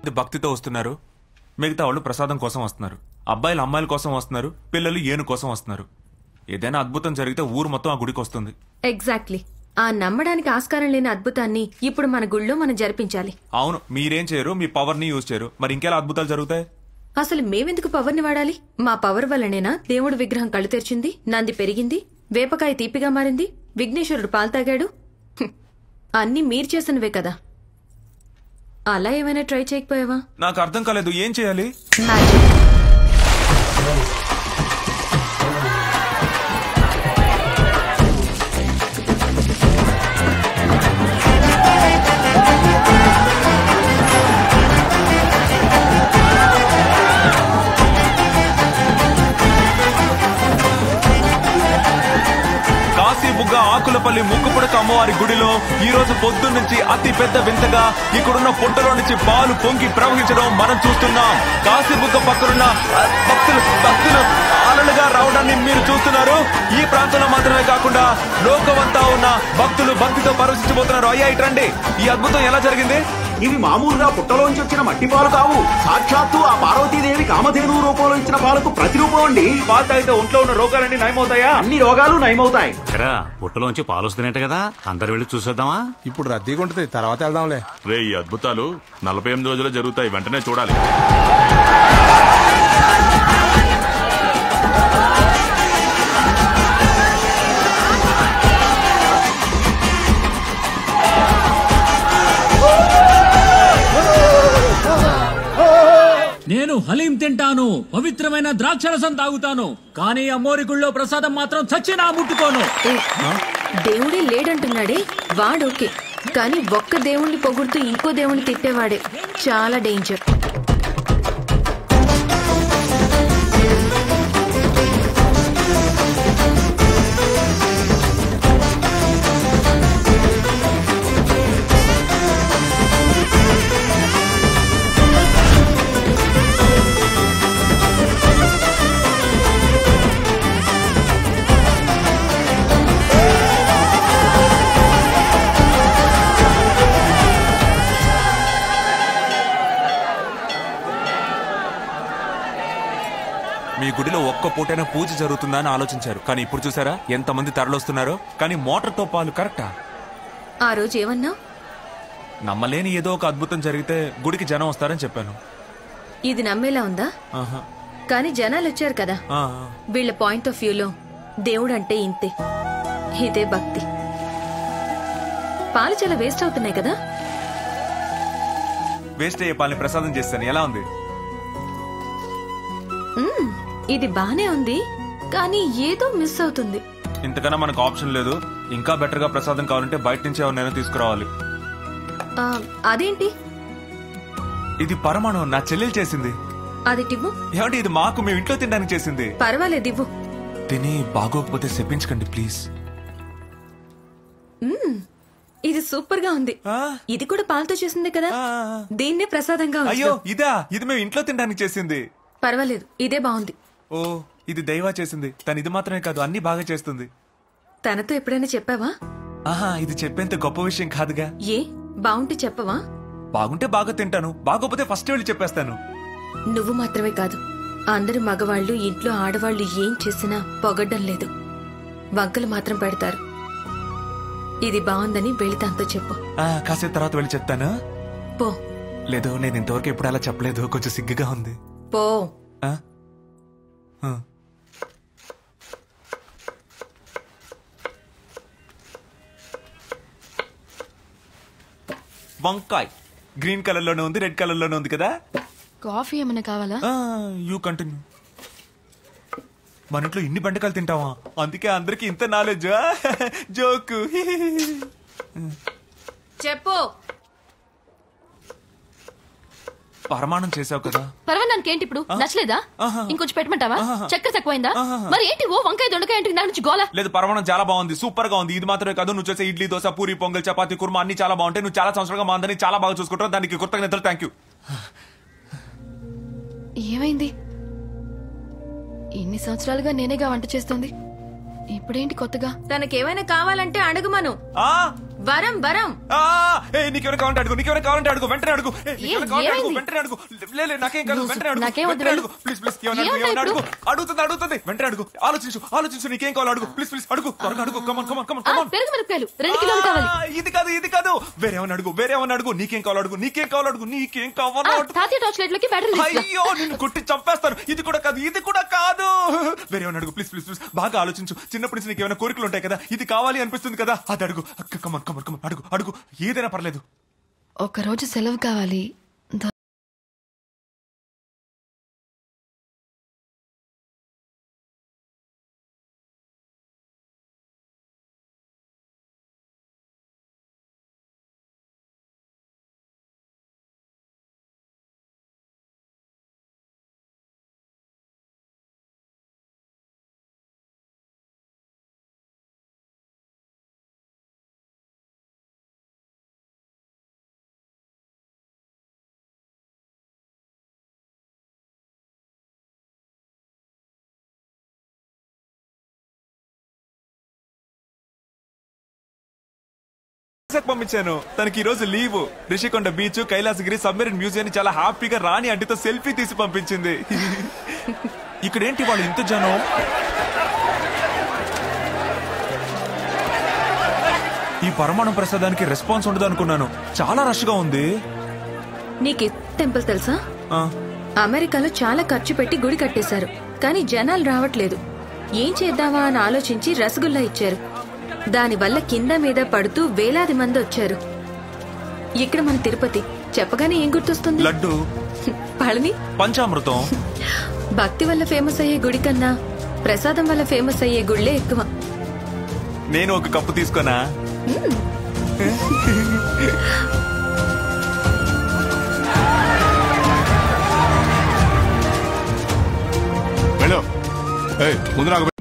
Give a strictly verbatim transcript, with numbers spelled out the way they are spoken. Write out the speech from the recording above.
భక్తితో వస్తున్నారు, మిగతా వాళ్ళు ప్రసాదం కోసం వస్తున్నారు. అబ్బాయిలు అమ్మాయిల కోసం వస్తున్నారు, పిల్లలు ఏను కోసం వస్తున్నారు. ఏదైనా అద్భుతం జరిగితే ఊరు మొత్తం ఆ గుడికి వస్తుంది. ఎగ్జాక్ట్లీ. ఆ నమ్మడానికి ఆస్కారం లేని అద్భుతాన్ని ఇప్పుడు మన గుళ్ళో మనం జరిపించాలి. అవును, మీరేం చేయరు, మీ పవర్ ని యూజ్ చేయరు, మరి ఇంకెలా అద్భుతాలు జరుగుతాయి? అసలు మేమెందుకు పవర్ ని వాడాలి? మా పవర్ వల్లనేనా దేవుడు విగ్రహం కళ్ళు తెరిచింది, నంది పెరిగింది, వేపకాయ తీపిగా మారింది, విఘ్నేశ్వరుడు పాలు తాగాడు. అన్నీ మీరు చేసినవే కదా. అలా ఏమైనా ట్రై చేయకపోయావా? నాకు అర్థం కాలేదు, ఏం చేయాలి? మ్యాజిక్. కాశీబుగ్గ ఆకులపల్లి ముక్కుపుడక అమ్మవారి గుడిలో ఈ రోజు పొద్దు నుంచి అతి పెద్ద వింతగా ఇక్కడున్న పుట్టలో నుంచి పాలు పొంగి ప్రవహించడం మనం చూస్తున్నాం. కాశీబుగ్గ పక్కనున్న భక్తులు భక్తులు అలలుగా రావడాన్ని మీరు చూస్తున్నారు. ఈ ప్రాంతంలో మాత్రమే కాకుండా లోకమంతా ఉన్న భక్తులు భక్తితో పరవశించబోతున్నారు. అయ్యా ఇట్రండి, ఈ అద్భుతం ఎలా జరిగింది? ఇవి మామూలుగా పుట్టలోంచి వచ్చిన మట్టి పాలు కావు. సాక్షాత్తు ఆ పార్వతీదేవి కామధేను రూపంలో ఇచ్చిన పాలకు ప్రతిరూపం అండి. పాలు తాగితే ఒంట్లో ఉన్న రోగాలన్నీ నయమవుతాయా? అన్ని రోగాలు నయమవుతాయి. పుట్టలోంచి పాలు వస్తున్నాయి కదా, అందరు వెళ్ళి చూసేద్దామా? ఇప్పుడు రద్దీగా ఉంటుంది, తర్వాత వెళ్దాంలే. రే, ఈ అద్భుతాలు నలభై ఎనిమిది రోజులు జరుగుతాయి, వెంటనే చూడాలి. నేను హలీం తింటాను, పవిత్రమైన ద్రాక్షరసం తాగుతాను, కానీ అమ్మోరి గుళ్ళో ప్రసాదం మాత్రం చచ్చినా ముట్టుకోను. దేవుడే లేడంటున్నాడే వాడోకే, కానీ ఒక్క దేవుణ్ణి పొగుడుతూ ఇంకో దేవుణ్ణి తిట్టేవాడే చాలా డేంజర్. మీ గుడిలో ఒక్క పూటైనా పూజ జరుగుతుందా అని ఆలోచించారు, కానీ ఇప్పుడు చూసారా ఎంతమంది తరలొస్తున్నారో. కానీ మోటార్తో పాలు కరెక్టా? ఆ రోజు ఏమన్నా? నమ్మలేని ఏదో ఒక అద్భుతం జరిగితే గుడికి జనం వస్తారని చెప్పాను. ఇది నమ్మేలా ఉందా? కానీ జనాలు వచ్చారు కదా. వీళ్ళ పాయింట్ ఆఫ్ వ్యూలో దేవుడు అంటే ఇంతే, ఇదే భక్తి. పాలు చాలా వేస్ట్ అవుతున్నాయి కదా. వేస్ట్ అయ్యే పాలని ప్రసాదం చేస్తాను, ఎలా ఉంది? ఇది బానే ఉంది, కానీ ఏదో మిస్ అవుతుంది. ఇంతకన్నా మనకు ఆప్షన్ లేదు. ఇంకా బెటర్ గా ప్రసాదం కావాలంటే బయట నుంచి ఎవరినైనా తీసుకురావాలి. అదేంటి? ఇది పరమాణం, నా చెల్లెలు చేసింది. అది టివ్వు. ఏమంటే ఇది మాకు మేము ఇంట్లో తినడానికి చేసింది. పర్వాలేదు ఇవ్వు. తిని బాగోకపోతే చెప్పించకండి ప్లీజ్. ఇది సూపర్ గా ఉంది. ఇది కూడా పాలతో చేసింది కదా, దీన్నే ప్రసాదంగా. అయ్యో ఇదా? ఇది మేము ఇంట్లో తినడానికి చేసింది. పర్వాలేదు, ఇదే బాగుంది. ఓ, ఇది దైవా చేసింది. తను ఇది మాత్రమే కాదు, అన్ని బాగా చేస్తుంది. తనతో ఎప్పుడైనా చెప్పావా? ఆహా, ఇది చెప్పేంత గొప్ప విషయం కాదుగా. ఏ బాగుంటే చెప్పవా? బాగుంటే బాగా తింటాను, బాగోపోతే ఫస్ట్ వెళ్ళి చెప్పేస్తాను. నువ్వు మాత్రమే కాదు, అందరు మగవాళ్ళు ఇంట్లో ఆడవాళ్లు ఏం చేసినా పొగడ్డం లేదు, వంకలు మాత్రం పెడతారు. ఇది బాగుందని వెళ్ళి తనతో చెప్పు. కాసేపు తర్వాత వెళ్ళి చెప్తాను. పో. లేదు, నేను ఇంతవరకు ఎప్పుడు అలా చెప్పలేదు, కొంచెం సిగ్గుగా ఉంది. పో. వంకాయ్ గ్రీన్ కలర్ లోనే ఉంది, రెడ్ కలర్ లోనే ఉంది కదా. కాఫీ ఏమైనా కావాలా? You continue. మన ఇంట్లో ఇన్ని బండకాలు తింటావా? అందుకే అందరికి ఇంత నాలెడ్జ్. జోకు. చెప్పు. పరమాణం చేసావు కదా. పరమాణానికి ఏంటి ఇప్పుడు? నచ్చలేదా? ఇంకొంచెం పెట్టమంటావా? చక్కెర తక్కువైందా? మరి ఏంటి ఓ వంకాయ దొండకాయ ఏంటి దాని నుంచి గోల? లేదు, పరమాణం చాలా బాగుంది, సూపర్ గా ఉంది. ఇది మాత్రమే కాదు, నువ్వు చేసే ఇడ్లీ, దోశ, పూరి, పొంగల్, చపాతి, కుర్మా అన్ని చాలా బాగుంటాయి. నువ్వు చాలా సంవత్సరాలుగా మా అందరినీ చాలా బాగా చూసుకుంటావు, దానికి కృతజ్ఞతలు. Thank you. ఏమైంది? ఇన్ని సంవత్సరాలుగా నేనేగా వంట చేస్తుంది, ఇప్పుడేంటి కొత్తగా? తనకేమైనా కావాలంటే అడుగుమను. వరం వరం ఆ, ఏ, నీకెవరైనా కావాలంటే అడుగు, నీకెవరైనా కావాలంటే అడుగు, వెంటనే అడుగు. ఏ, నీకెవరైనా కావాలంటే అడుగు, ఏమైంది? వెంటనే అడుగు. లే, లే, నాకేం కాదు, నువ్వు వెంటనే అడుగు, నాకేం వద్దు, వెంటనే వెళ్ళు. అడుగు. ప్లీజ్ ప్లీజ్ ఏమన్నా అడుగు, ఏమన్నా ఏమన్నా అడుగు. ఇప్పుడు? అడుగుతుంది అడుగుతుంది వెంటనే అడుగు. ఆలోచించు ఆలోచించు, నీకేం కావాలో అడుగు. ప్లీజ్ ప్లీజ్ అడుగు, త్వరగా అడుగు. కమన్ కమన్ కమన్ ఆ, కమన్. పెరుగు మిరపకాయలు రెండు కిలోలు కావాలి. ఇది కాదు ఇది కాదు, వేరేమన్నా అడుగు, వేరేమన్నా అడుగు. నీకేం కావాలో అడుగు, నీకేం కావాలో అడుగు, నీకేం కావాలో ఆ, అడుగు. తాతయ్య టార్చ్ లైట్ లోకి బ్యాటరీ తీసుకురా. అయ్యో నిన్ను కొట్టి చంపేస్తాను. ఇది కూడా కాదు, ఇది కూడా కాదు. వేరేమన్నా అడుగు, ప్లీజ్ ప్లీజ్ ప్లీజ్. బాగా ఆలోచించు. చిన్నప్పటి నుంచి నీకు ఏమైనా కోరికలు ఉంటాయి కదా, ఇది కావాలి అనిపిస్తుంది కదా, అది అడుగు. కమన్ కమన్ కమన్ అడుగు అడుగు, ఏదైనా పర్లేదు. ఒక రోజు సెలవు కావాలి. ద- పంపించాను. తనకి ఈ రోజు leave. Rishikonda beach, Kailasagiri, submarine museum చాలా హ్యాపీగా రాణి అంటితో సెల్ఫీ తీసి పంపించింది. ఇక్కడేంటి వాళ్ళు ఇంత జనం? ఈ పరమాణు ప్రసాదానికి రెస్పాన్స్ ఉండదు అనుకున్నాను. చాలా రష్ గా ఉంది. నీకు టెంపుల్ తెలుసా? ఆ, అమెరికాలో చాలా ఖర్చు పెట్టి గుడి కట్టేశారు, కానీ జనాలు రావట్లేదు. ఏం చేద్దామా అని ఆలోచించి రసగుల్లా ఇచ్చారు. దానివల్ల కింద మీద పడుతూ వేలాది మంది వచ్చారు. ఇక్కడ మన తిరుపతి చెప్పగానే ఏం గుర్తొస్తుంది? లడ్డు, పళని, పంచామృతం. భక్తి వల్ల ఫేమస్ అయ్యే గుడి కన్నా ప్రసాదం వల్ల ఫేమస్ అయ్యే గుళ్ళే ఎక్కువ. నేను ఒక కప్పు తీసుకోనా? వెళ్ళు. ఏయ్, ముందు నాకు